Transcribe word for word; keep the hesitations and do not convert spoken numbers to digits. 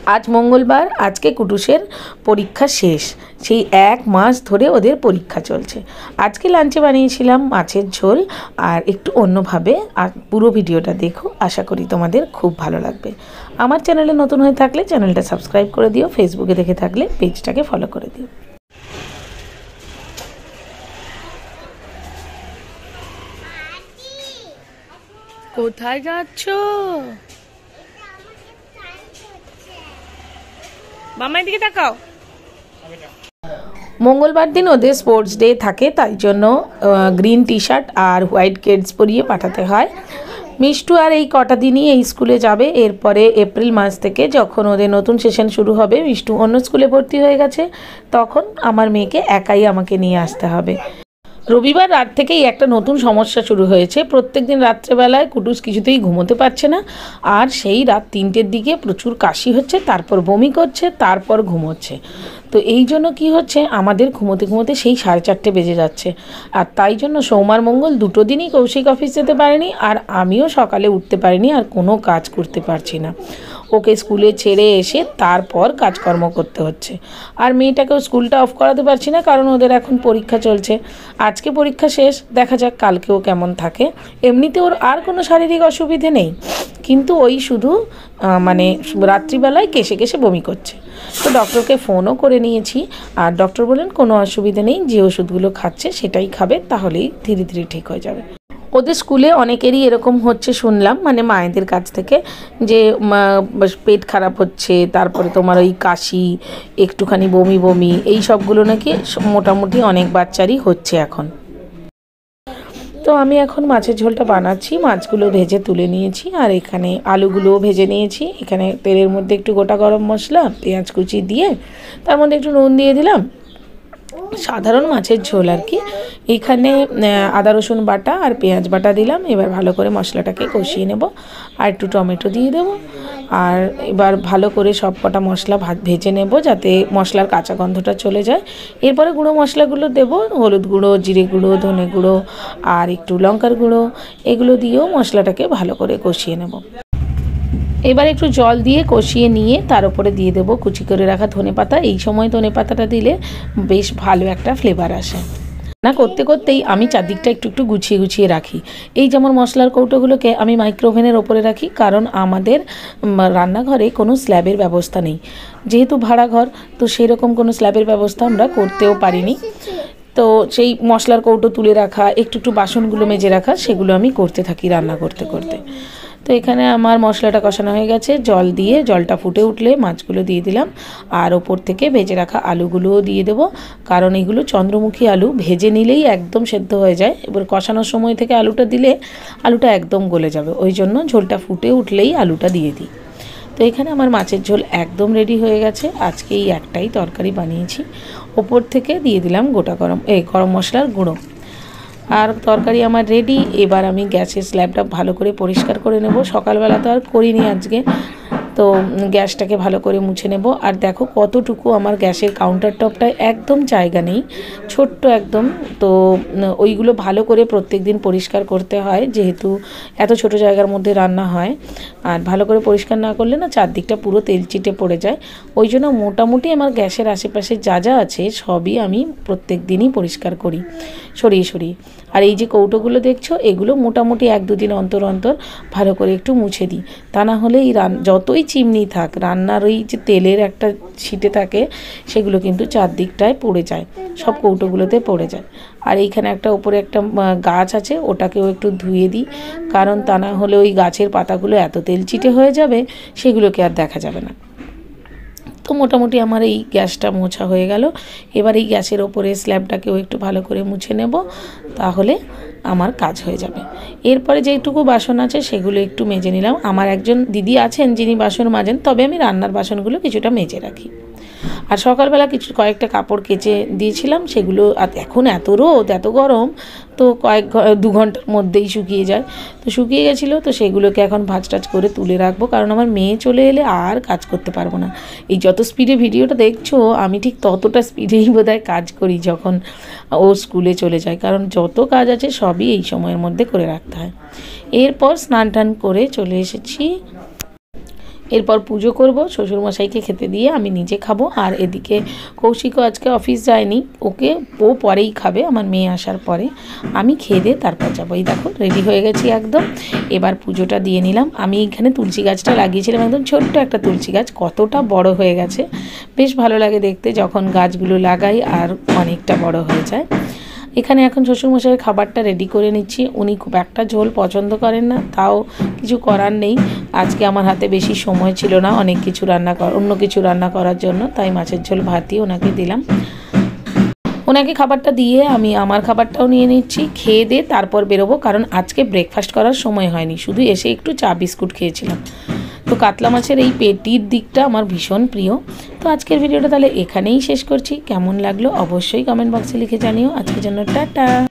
आज मंगलवार आज के कुटुसेर परीक्षा शेष সেই এক মাস ধরে ওদের পরীক্ষা চলছে। আজকে লাঞ্চে বানিয়েছিলাম মাছের ঝোল আর একটু অন্যভাবে। আর পুরো ভিডিওটা দেখো, আশা করি তোমাদের খুব ভালো লাগবে। আমার চ্যানেলে নতুন হয়ে থাকলে চ্যানেলটা সাবস্ক্রাইব করে দিও, ফেসবুকে দেখে থাকলে পেজটাকে ফলো করে দিও। কোথায় যাচ্ছ? মামার দিকে তাকাও। मंगलवार दिन ओদের स्पोर्ट्स डे থাকে, তাই জন্য গ্রিন টি শার্ট আর হোয়াইট কেডস পরিয়ে পাঠাতে হয়। মিষ্টু আর এই কটা দিনই এই স্কুলে যাবে, এরপরে এপ্রিল মাস থেকে যখন ওদের নতুন সেশন শুরু হবে, মিষ্টু অন্য স্কুলে ভর্তি হয়ে গেছে, তখন আমার মেয়েকে একাই আমাকে নিয়ে আসতে হবে। রবিবার রাত থেকেই একটা নতুন সমস্যা শুরু হয়েছে। প্রত্যেক দিন রাত্রেবেলায় কুটুস কিছুতেই ঘুমোতে পারছে না, আর সেই রাত তিনটের দিকে প্রচুর কাশি হচ্ছে, তারপর বমি করছে, তারপর ঘুমোচ্ছে। তো এই জন্য কী হচ্ছে, আমাদের ঘুমোতে ঘুমোতে সেই সাড়ে চারটে বেজে যাচ্ছে। আর তাই জন্য সোমবার মঙ্গল দুটো দিনই কৌশিক অফিস যেতে পারেনি, আর আমিও সকালে উঠতে পারিনি, আর কোনো কাজ করতে পারছি না। ওকে স্কুলে ছেড়ে এসে তারপর কাজকর্ম করতে হচ্ছে। আর মেয়েটাকেও স্কুলটা অফ করাতে পারছি না, কারণ ওদের এখন পরীক্ষা চলছে। আজকে পরীক্ষা শেষ, দেখা যাক কালকেও কেমন থাকে। এমনিতে ওর আর কোনো শারীরিক অসুবিধে নেই, কিন্তু ওই শুধু মানে রাত্রিবেলায় কেসে কেসে বমি করছে। তো ডক্টরকে ফোনও করে নিয়েছি, আর ডক্টর বলেন কোনো অসুবিধা নেই, যে ওষুধগুলো খাচ্ছে সেটাই খাবে, তাহলেই ধীরে ধীরে ঠিক হয়ে যাবে। ওদের স্কুলে অনেকেরই এরকম হচ্ছে শুনলাম, মানে মায়েদের কাছ থেকে, যে পেট খারাপ হচ্ছে, তারপরে তোমার ওই কাশি, একটুখানি বমি বমি, এই সবগুলো নাকি মোটামুটি অনেক বাচ্চারই হচ্ছে এখন। তো আমি এখন মাছের ঝোলটা বানাচ্ছি। মাছগুলো ভেজে তুলে নিয়েছি, আর এখানে আলুগুলোও ভেজে নিয়েছি। এখানে তেলের মধ্যে একটু গোটা গরম মশলা, পেঁয়াজ কুচি দিয়ে তার মধ্যে একটু নুন দিয়ে দিলাম। সাধারণ মাছের ঝোল আর কি। এখানে আদা রসুন বাটা আর পেঁয়াজ বাটা দিলাম। এবার ভালো করে মশলাটাকে কষিয়ে নেব, আর একটু টমেটো দিয়ে দেবো। আর এবার ভালো করে সব কটা মশলা ভাত ভেজে নেব, যাতে মশলার কাঁচা গন্ধটা চলে যায়। এরপরে গুঁড়ো মশলাগুলো দেব, হলুদ গুঁড়ো, জিরে গুঁড়ো, ধনে গুঁড়ো আর একটু লঙ্কার গুঁড়ো, এগুলো দিয়েও মশলাটাকে ভালো করে কষিয়ে নেব। এবার একটু জল দিয়ে কষিয়ে নিয়ে তার উপরে দিয়ে দেবো কুচি করে রাখা ধনেপাতা। এই সময় ধনেপাতাটা দিলে বেশ ভালো একটা ফ্লেভার আসে। না করতে করতেই আমি চারদিকটা একটু একটু গুছিয়ে গুছিয়ে রাখি। এই যেমন মশলার কৌটোগুলোকে আমি মাইক্রোওভেনের ওপরে রাখি, কারণ আমাদের রান্নাঘরে কোনো স্ল্যাবের ব্যবস্থা নেই। যেহেতু ভাড়া ঘর, তো সেরকম কোনো স্ল্যাবের ব্যবস্থা আমরা করতেও পারিনি। তো সেই মশলার কৌটো তুলে রাখা, একটু একটু বাসনগুলো মেজে রাখা, সেগুলো আমি করতে থাকি রান্না করতে করতে। তো এখানে আমার মশলাটা কষানো হয়ে গেছে, জল দিয়ে জলটা ফুটে উঠলে মাছগুলো দিয়ে দিলাম, আর ওপর থেকে ভেজে রাখা আলুগুলোও দিয়ে দেবো, কারণ এগুলো চন্দ্রমুখী আলু, ভেজে নিলেই একদম সেদ্ধ হয়ে যায়। এবার কষানোর সময় থেকে আলুটা দিলে আলুটা একদম গলে যাবে, ওই জন্য ঝোলটা ফুটে উঠলেই আলুটা দিয়ে দিই। তো এখানে আমার মাছের ঝোল একদম রেডি হয়ে গেছে। আজকে এই একটাই তরকারি বানিয়েছি। ওপর থেকে দিয়ে দিলাম গোটা গরম এই গরম মশলার গুঁড়ো, আর তরকারি আমার রেডি। এবার আমি গ্যাসের স্ল্যাবটা ভালো করে পরিষ্কার করে নেব। সকালবেলা তো আর করিনি আজকে, তো গ্যাসটাকে ভালো করে মুছে নেব। আর দেখো কতটুকু আমার গ্যাসের কাউন্টার টপটায় একদম জায়গা নেই, ছোট্ট একদম। তো ওইগুলো ভালো করে প্রত্যেক দিন পরিষ্কার করতে হয়, যেহেতু এত ছোট জায়গার মধ্যে রান্না হয়। আর ভালো করে পরিষ্কার না করলে না চারদিকটা পুরো তেল চিটে পড়ে যায়। ওই জন্য মোটামুটি আমার গ্যাসের আশেপাশে যা যা আছে সবই আমি প্রত্যেক দিনই পরিষ্কার করি, সরিয়ে সরিয়ে। আর এই যে কৌটোগুলো দেখছো, এগুলো মোটামুটি এক দুদিন অন্তর অন্তর ভালো করে একটু মুছে দিই। তা না হলে এই রান যতই চিমনি থাক, রান্নার ওই যে তেলের একটা ছিটে থাকে, সেগুলো কিন্তু চারদিকটায় পড়ে যায়, সব কৌটোগুলোতে পড়ে যায়। আর এইখানে একটা ওপরে একটা গাছ আছে, ওটাকেও একটু ধুয়ে দিই, কারণ তা না হলে ওই গাছের পাতাগুলো এত তেল চিটে হয়ে যাবে, সেগুলোকে আর দেখা যাবে না। তো মোটামুটি আমার এই গ্যাসটা মোছা হয়ে গেল। এবার এই গ্যাসের ওপরে স্ল্যাবটাকেও একটু ভালো করে মুছে নেব, তাহলে আমার কাজ হয়ে যাবে। এরপরে যেটুকু বাসন আছে সেগুলো একটু মেজে নিলাম। আমার একজন দিদি আছেন যিনি বাসন মাজেন, তবে আমি রান্নার বাসনগুলো কিছুটা মেজে রাখি। আর সকালবেলা কিছু কয়েকটা কাপড় কেচে দিয়েছিলাম, সেগুলো এখন এত রোদ এত গরম, তো কয়েক দু ঘন্টার মধ্যেই শুকিয়ে যায়। তো শুকিয়ে গেছিলো, তো সেগুলোকে এখন ভাঁজ টাজ করে তুলে রাখবো, কারণ আমার মেয়ে চলে এলে আর কাজ করতে পারবো না। এই যত স্পিডে ভিডিওটা দেখছো, আমি ঠিক ততটা স্পিডেই বোধহয় কাজ করি যখন ও স্কুলে চলে যায়, কারণ যত কাজ আছে সবই এই সময়ের মধ্যে করে রাখতে হয়। এরপর স্নান টান করে চলে এসেছি এরপর পুজো করব, শ্বশুরমশাইকে খেতে দিয়ে আমি নিজে খাবো। আর এদিকে কৌশিকও আজকে অফিস যায়নি, ওকে ও পরেই খাবে আমার মেয়ে আসার পরে। আমি খেয়ে দিয়ে তারপর যাবো। এই দেখো রেডি হয়ে গেছি একদম। এবার পুজোটা দিয়ে নিলাম। আমি এখানে তুলসী গাছটা লাগিয়েছিলাম, একদম ছোট্ট একটা তুলসী গাছ, কতটা বড় হয়ে গেছে। বেশ ভালো লাগে দেখতে যখন গাছগুলো লাগাই আর অনেকটা বড় হয়ে যায়। এখানে এখন শ্বশুরমশাইয়ের খাবারটা রেডি করে নিচ্ছি। উনি খুব একটা ঝোল পছন্দ করেন না, তাও কিছু করার নেই। আজকে আমার হাতে বেশি সময় ছিল না অনেক কিছু রান্না কর অন্য কিছু রান্না করার জন্য, তাই মাছের ঝোল ভাতই ওনাকে দিলাম। ওনাকে খাবারটা দিয়ে আমি আমার খাবারটাও নিয়ে নিচ্ছি, খেয়ে দিয়ে তারপর বেরোবো, কারণ আজকে ব্রেকফাস্ট করার সময় হয়নি, শুধু এসে একটু চা বিস্কুট খেয়েছিলাম। তো কাতলা মাছের এই পেটির দিকটা আমার ভীষণ প্রিয়। তো আজকের ভিডিওটা তাহলে এখানেই শেষ করছি। কেমন লাগলো অবশ্যই কমেন্ট বক্সে লিখে জানিও। আজকের জন্য টাটা।